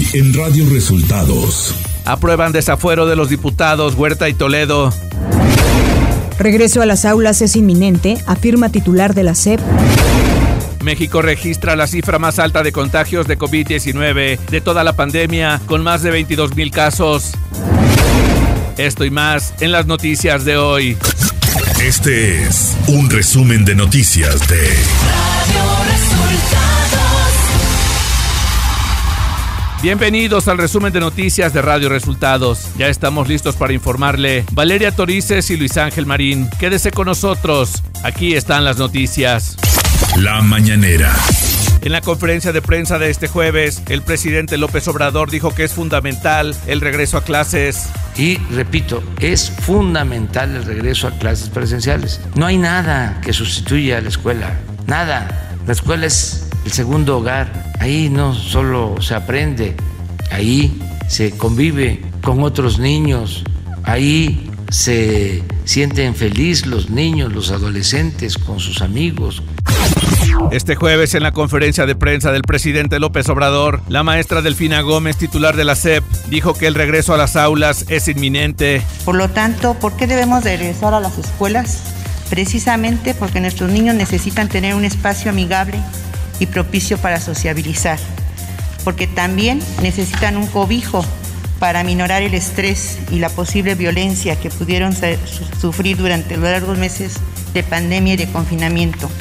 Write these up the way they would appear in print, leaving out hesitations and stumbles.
en Radio Resultados. Aprueban desafuero de los diputados Huerta y Toledo. Regreso a las aulas es inminente, afirma titular de la SEP. México registra la cifra más alta de contagios de COVID-19 de toda la pandemia, con más de 22,000 casos. Esto y más en las noticias de hoy. Este es un resumen de noticias de Radio Resultados. Bienvenidos al resumen de noticias de Radio Resultados. Ya estamos listos para informarle Valeria Torices y Luis Ángel Marín. Quédese con nosotros. Aquí están las noticias. La mañanera. En la conferencia de prensa de este jueves, el presidente López Obrador dijo que es fundamental el regreso a clases. Y repito, es fundamental el regreso a clases presenciales. No hay nada que sustituya a la escuela, nada. La escuela es el segundo hogar. Ahí no solo se aprende, ahí se convive con otros niños, ahí se sienten felices los niños, los adolescentes con sus amigos. Este jueves, en la conferencia de prensa del presidente López Obrador, la maestra Delfina Gómez, titular de la SEP, dijo que el regreso a las aulas es inminente. Por lo tanto, ¿por qué debemos de regresar a las escuelas? Precisamente porque nuestros niños necesitan tener un espacio amigable y propicio para sociabilizar, porque también necesitan un cobijo para aminorar el estrés y la posible violencia que pudieron sufrir durante los largos meses de pandemia y de confinamiento.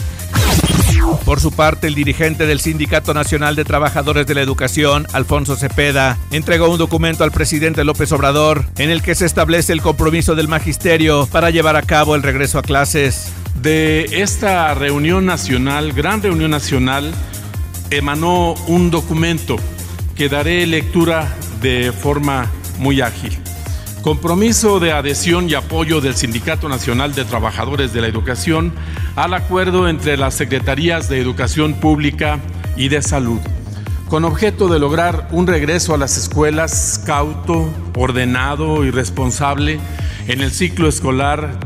Por su parte, el dirigente del Sindicato Nacional de Trabajadores de la Educación, Alfonso Cepeda, entregó un documento al presidente López Obrador en el que se establece el compromiso del magisterio para llevar a cabo el regreso a clases. De esta reunión nacional, gran reunión nacional, emanó un documento que daré lectura de forma muy ágil. Compromiso de adhesión y apoyo del Sindicato Nacional de Trabajadores de la Educación al acuerdo entre las Secretarías de Educación Pública y de Salud, con objeto de lograr un regreso a las escuelas cauto, ordenado y responsable en el ciclo escolar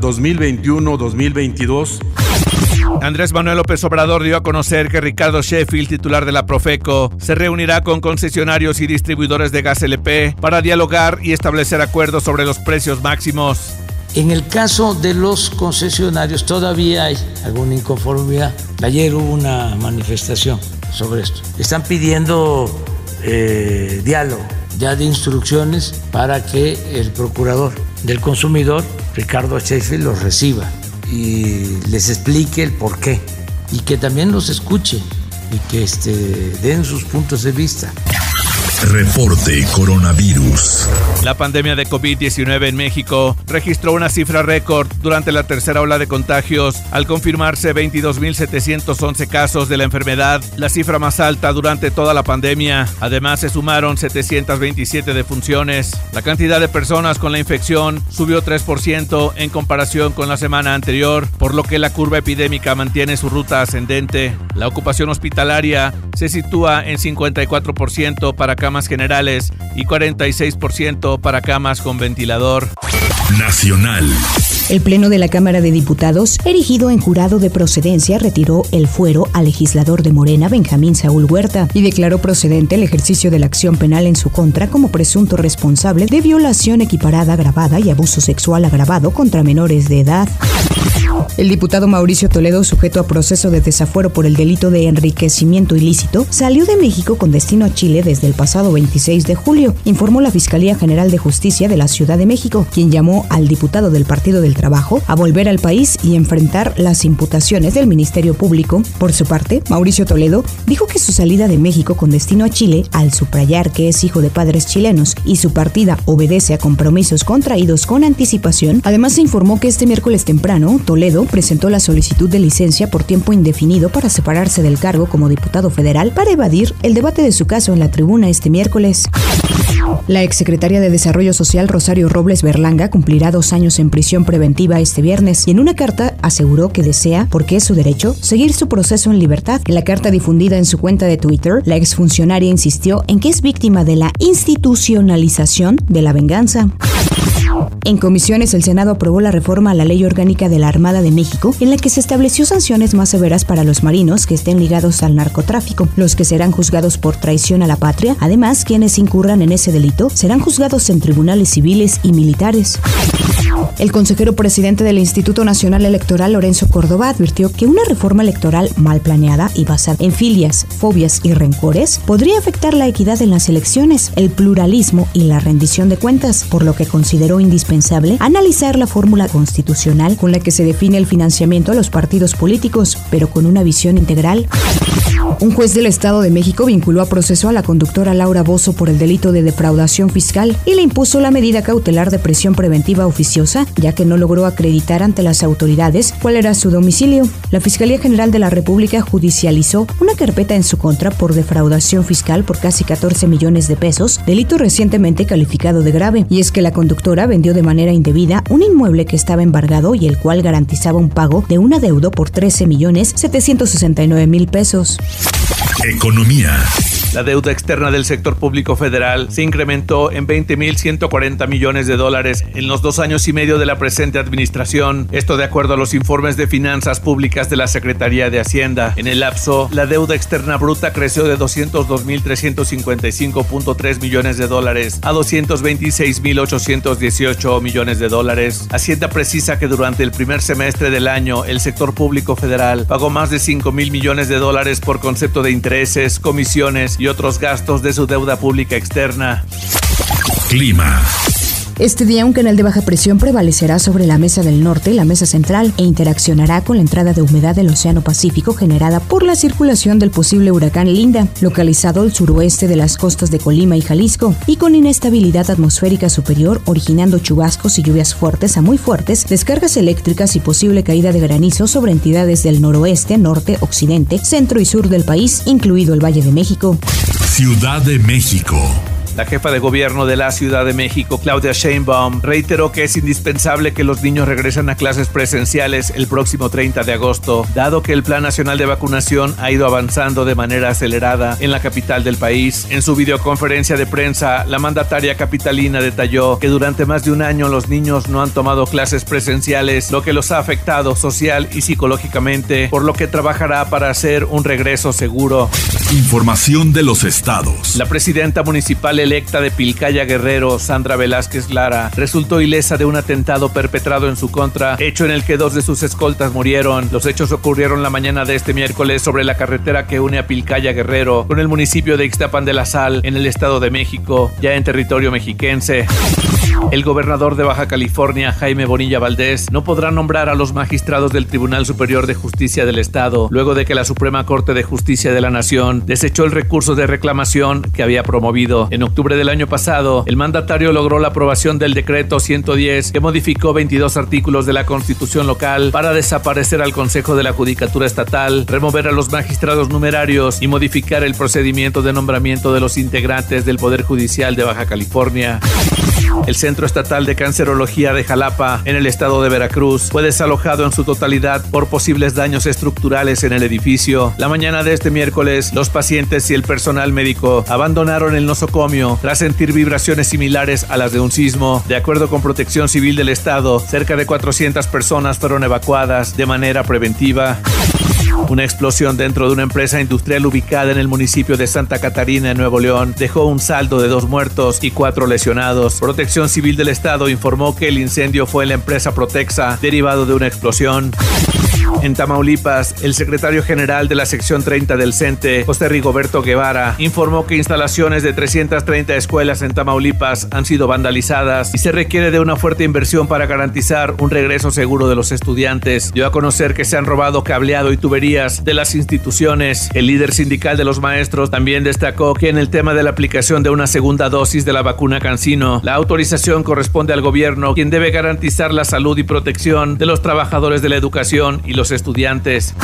2021-2022. Andrés Manuel López Obrador dio a conocer que Ricardo Sheffield, titular de la Profeco, se reunirá con concesionarios y distribuidores de gas LP para dialogar y establecer acuerdos sobre los precios máximos. En el caso de los concesionarios todavía hay alguna inconformidad. Ayer hubo una manifestación sobre esto. Están pidiendo diálogo, ya de instrucciones para que el procurador del consumidor, Ricardo Sheffield, los reciba y les explique el por qué y que también los escuche y que den sus puntos de vista. Reporte coronavirus. La pandemia de COVID-19 en México registró una cifra récord durante la tercera ola de contagios al confirmarse 22,711 casos de la enfermedad, la cifra más alta durante toda la pandemia. Además, se sumaron 727 defunciones. La cantidad de personas con la infección subió 3% en comparación con la semana anterior, por lo que la curva epidémica mantiene su ruta ascendente. La ocupación hospitalaria se sitúa en 54% para camas generales y 46% para camas con ventilador. Nacional. El Pleno de la Cámara de Diputados, erigido en jurado de procedencia, retiró el fuero al legislador de Morena, Benjamín Saúl Huerta, y declaró procedente el ejercicio de la acción penal en su contra como presunto responsable de violación equiparada agravada y abuso sexual agravado contra menores de edad. El diputado Mauricio Toledo, sujeto a proceso de desafuero por el delito de enriquecimiento ilícito, salió de México con destino a Chile desde el pasado 26 de julio, informó la Fiscalía General de Justicia de la Ciudad de México, quien llamó al diputado del Partido del Trabajo a volver al país y enfrentar las imputaciones del Ministerio Público. Por su parte, Mauricio Toledo dijo que su salida de México con destino a Chile, al subrayar que es hijo de padres chilenos y su partida obedece a compromisos contraídos con anticipación, además se informó que este miércoles temprano, Toledo presentó la solicitud de licencia por tiempo indefinido para separarse del cargo como diputado federal para evadir el debate de su caso en la tribuna este miércoles. La exsecretaria de Desarrollo Social, Rosario Robles Berlanga, cumplirá 2 años en prisión preventiva este viernes y en una carta aseguró que desea, porque es su derecho, seguir su proceso en libertad. En la carta difundida en su cuenta de Twitter, la exfuncionaria insistió en que es víctima de la institucionalización de la venganza. En comisiones, el Senado aprobó la reforma a la Ley Orgánica de la Armada de México, en la que se estableció sanciones más severas para los marinos que estén ligados al narcotráfico, los que serán juzgados por traición a la patria. Además, quienes incurran en ese delito serán juzgados en tribunales civiles y militares. El consejero presidente del Instituto Nacional Electoral, Lorenzo Córdoba, advirtió que una reforma electoral mal planeada y basada en filias, fobias y rencores podría afectar la equidad en las elecciones, el pluralismo y la rendición de cuentas, por lo que consideró indispensable analizar la fórmula constitucional con la que se define el financiamiento a los partidos políticos, pero con una visión integral. Un juez del Estado de México vinculó a proceso a la conductora Laura Bozzo por el delito de defraudación fiscal y le impuso la medida cautelar de prisión preventiva oficiosa, ya que no logró acreditar ante las autoridades cuál era su domicilio. La Fiscalía General de la República judicializó una carpeta en su contra por defraudación fiscal por casi 14 millones de pesos, delito recientemente calificado de grave. Y es que la conductora vendió de manera indebida un inmueble que estaba embargado y el cual garantizaba un pago de un adeudo por 13.769.000 pesos. Economía. La deuda externa del sector público federal se incrementó en $20.140 millones en los 2 años y medio de la presente administración. Esto de acuerdo a los informes de finanzas públicas de la Secretaría de Hacienda. En el lapso, la deuda externa bruta creció de $202.355.3 millones a $226.818 millones. Hacienda precisa que durante el primer semestre del año, el sector público federal pagó más de $5.000 millones por concepto de intereses, comisiones y otros gastos de su deuda pública externa. Clima. Este día un canal de baja presión prevalecerá sobre la mesa del norte y la mesa central e interaccionará con la entrada de humedad del Océano Pacífico generada por la circulación del posible huracán Linda, localizado al suroeste de las costas de Colima y Jalisco, y con inestabilidad atmosférica superior, originando chubascos y lluvias fuertes a muy fuertes, descargas eléctricas y posible caída de granizo sobre entidades del noroeste, norte, occidente, centro y sur del país, incluido el Valle de México. Ciudad de México. La jefa de gobierno de la Ciudad de México, Claudia Sheinbaum, reiteró que es indispensable que los niños regresen a clases presenciales el próximo 30 de agosto, dado que el Plan Nacional de Vacunación ha ido avanzando de manera acelerada en la capital del país. En su videoconferencia de prensa, la mandataria capitalina detalló que durante más de un año los niños no han tomado clases presenciales, lo que los ha afectado social y psicológicamente, por lo que trabajará para hacer un regreso seguro. Información de los estados. La presidenta municipal electa de Pilcaya Guerrero, Sandra Velázquez Lara, resultó ilesa de un atentado perpetrado en su contra, hecho en el que 2 de sus escoltas murieron. Los hechos ocurrieron la mañana de este miércoles sobre la carretera que une a Pilcaya Guerrero con el municipio de Ixtapan de la Sal, en el Estado de México, ya en territorio mexiquense. El gobernador de Baja California, Jaime Bonilla Valdés, no podrá nombrar a los magistrados del Tribunal Superior de Justicia del Estado, luego de que la Suprema Corte de Justicia de la Nación desechó el recurso de reclamación que había promovido. En octubre del año pasado, el mandatario logró la aprobación del decreto 110 que modificó 22 artículos de la Constitución local para desaparecer al Consejo de la Judicatura Estatal, remover a los magistrados numerarios y modificar el procedimiento de nombramiento de los integrantes del Poder Judicial de Baja California. El Centro Estatal de Cancerología de Jalapa, en el estado de Veracruz, fue desalojado en su totalidad por posibles daños estructurales en el edificio. La mañana de este miércoles, los pacientes y el personal médico abandonaron el nosocomio tras sentir vibraciones similares a las de un sismo. De acuerdo con Protección Civil del Estado, cerca de 400 personas fueron evacuadas de manera preventiva. Una explosión dentro de una empresa industrial ubicada en el municipio de Santa Catarina, en Nuevo León, dejó un saldo de 2 muertos y 4 lesionados. Protección Civil del Estado informó que el incendio fue en la empresa Protexa, derivado de una explosión. En Tamaulipas, el secretario general de la sección 30 del CENTE, José Rigoberto Guevara, informó que instalaciones de 330 escuelas en Tamaulipas han sido vandalizadas y se requiere de una fuerte inversión para garantizar un regreso seguro de los estudiantes. Dio a conocer que se han robado cableado y tuberías de las instituciones. El líder sindical de los maestros también destacó que en el tema de la aplicación de una segunda dosis de la vacuna CanSino, la autorización corresponde al gobierno, quien debe garantizar la salud y protección de los trabajadores de la educación y los estudiantes.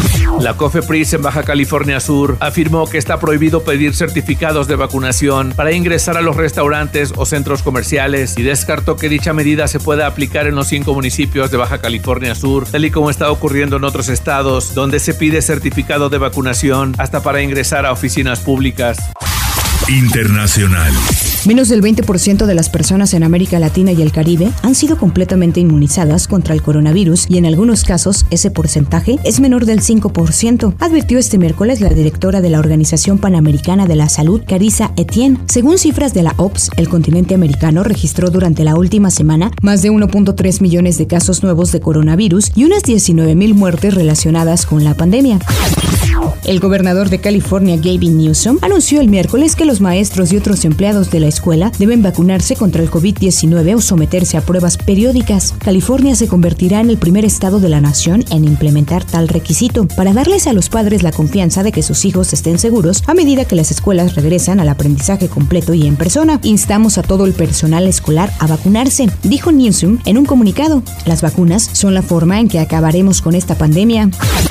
La COFEPRIS en Baja California Sur afirmó que está prohibido pedir certificados de vacunación para ingresar a los restaurantes o centros comerciales y descartó que dicha medida se pueda aplicar en los 5 municipios de Baja California Sur, tal y como está ocurriendo en otros estados, donde se pide certificado de vacunación hasta para ingresar a oficinas públicas. Internacional. Menos del 20% de las personas en América Latina y el Caribe han sido completamente inmunizadas contra el coronavirus y en algunos casos ese porcentaje es menor del 5%, advirtió este miércoles la directora de la Organización Panamericana de la Salud, Carissa Etienne. Según cifras de la OPS, el continente americano registró durante la última semana más de 1.3 millones de casos nuevos de coronavirus y unas 19,000 muertes relacionadas con la pandemia. El gobernador de California, Gavin Newsom, anunció el miércoles que los maestros y otros empleados de la escuela deben vacunarse contra el COVID-19 o someterse a pruebas periódicas. California se convertirá en el primer estado de la nación en implementar tal requisito para darles a los padres la confianza de que sus hijos estén seguros a medida que las escuelas regresan al aprendizaje completo y en persona. Instamos a todo el personal escolar a vacunarse, dijo Newsom en un comunicado. Las vacunas son la forma en que acabaremos con esta pandemia.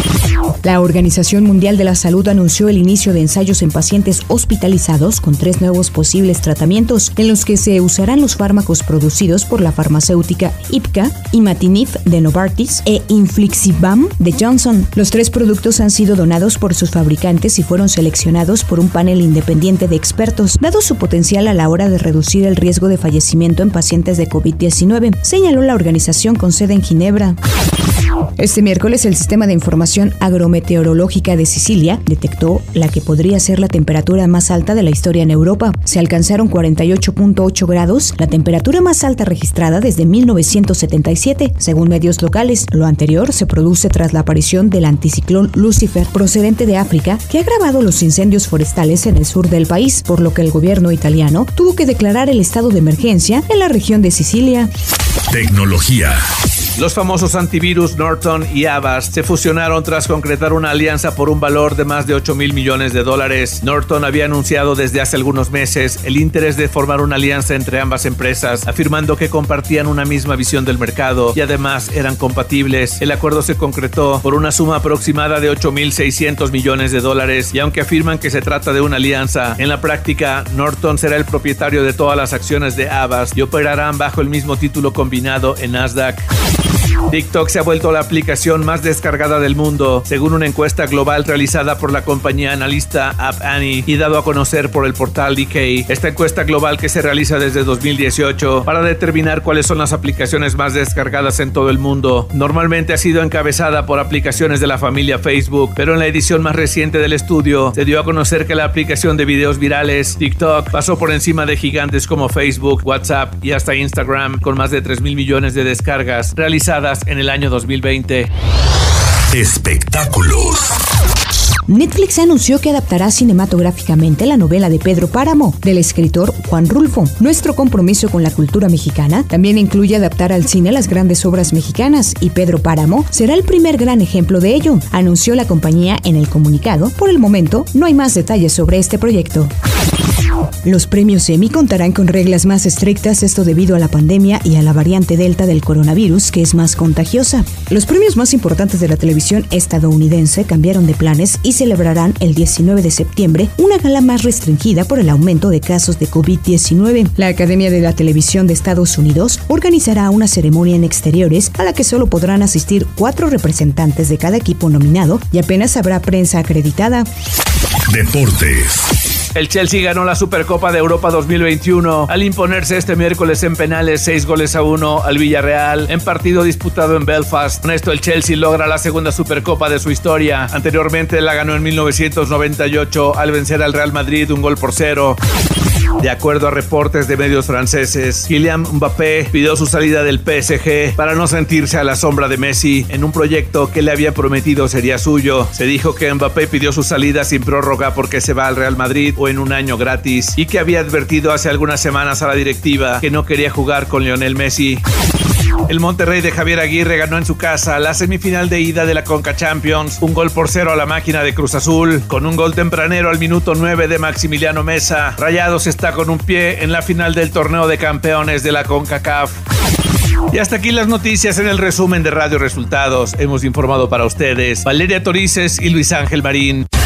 La Organización Mundial de la Salud anunció el inicio de ensayos en pacientes hospitalizados con 3 nuevos posibles tratamientos en los que se usarán los fármacos producidos por la farmacéutica Ipca, Imatinib de Novartis e Infliximab de Johnson. Los 3 productos han sido donados por sus fabricantes y fueron seleccionados por un panel independiente de expertos, dado su potencial a la hora de reducir el riesgo de fallecimiento en pacientes de COVID-19, señaló la organización con sede en Ginebra. Este miércoles, el Sistema de Información Agrometeorológica de Sicilia detectó la que podría ser la temperatura más alta de la historia en Europa. Se alcanzaron 48.8 grados, la temperatura más alta registrada desde 1977, según medios locales. Lo anterior se produce tras la aparición del anticiclón Lucifer, procedente de África, que ha agravado los incendios forestales en el sur del país, por lo que el gobierno italiano tuvo que declarar el estado de emergencia en la región de Sicilia. Tecnología. Los famosos antivirus Norton y Avast se fusionaron tras concretar una alianza por un valor de más de $8,000 millones. Norton había anunciado desde hace algunos meses el interés de formar una alianza entre ambas empresas, afirmando que compartían una misma visión del mercado y además eran compatibles. El acuerdo se concretó por una suma aproximada de $8,600 millones y aunque afirman que se trata de una alianza, en la práctica Norton será el propietario de todas las acciones de Avast y operarán bajo el mismo título combinado en Nasdaq. TikTok se ha vuelto la aplicación más descargada del mundo, según una encuesta global realizada por la compañía analista App Annie y dado a conocer por el portal DK. Esta encuesta global, que se realiza desde 2018 para determinar cuáles son las aplicaciones más descargadas en todo el mundo, normalmente ha sido encabezada por aplicaciones de la familia Facebook, pero en la edición más reciente del estudio se dio a conocer que la aplicación de videos virales TikTok pasó por encima de gigantes como Facebook, WhatsApp y hasta Instagram, con más de 3,000 millones de descargas realizadas en el año 2020. Espectáculos. Netflix anunció que adaptará cinematográficamente la novela de Pedro Páramo, del escritor Juan Rulfo. Nuestro compromiso con la cultura mexicana también incluye adaptar al cine las grandes obras mexicanas, y Pedro Páramo será el primer gran ejemplo de ello, anunció la compañía en el comunicado. Por el momento, no hay más detalles sobre este proyecto. Los premios Emmy contarán con reglas más estrictas, esto debido a la pandemia y a la variante Delta del coronavirus, que es más contagiosa. Los premios más importantes de la televisión estadounidense cambiaron de planes y celebrarán el 19 de septiembre una gala más restringida por el aumento de casos de COVID-19. La Academia de la Televisión de Estados Unidos organizará una ceremonia en exteriores a la que solo podrán asistir 4 representantes de cada equipo nominado y apenas habrá prensa acreditada. Deportes. El Chelsea ganó la Supercopa de Europa 2021 al imponerse este miércoles en penales 6-1 al Villarreal en partido disputado en Belfast. Con esto, el Chelsea logra la segunda Supercopa de su historia. Anteriormente la ganó en 1998 al vencer al Real Madrid 1-0. De acuerdo a reportes de medios franceses, Kylian Mbappé pidió su salida del PSG para no sentirse a la sombra de Messi en un proyecto que le había prometido sería suyo. Se dijo que Mbappé pidió su salida sin prórroga porque se va al Real Madrid o en un año gratis, y que había advertido hace algunas semanas a la directiva que no quería jugar con Lionel Messi. El Monterrey de Javier Aguirre ganó en su casa la semifinal de ida de la Conca Champions, 1-0 a la máquina de Cruz Azul, con un gol tempranero al minuto 9 de Maximiliano Mesa. Rayados está con un pie en la final del torneo de campeones de la CONCACAF. Y hasta aquí las noticias en el resumen de Radio Resultados. Hemos informado para ustedes Valeria Torices y Luis Ángel Marín.